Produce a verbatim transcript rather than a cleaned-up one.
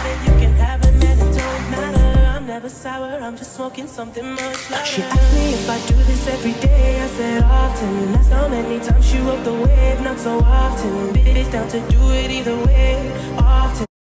got it, you can have it, man, it don't matter. I'm never sour, I'm just smoking something much louder. She asked me if I do this every day, I said often. That's how many times she rode the wave, not so often. Bitch, down to do it either way, often.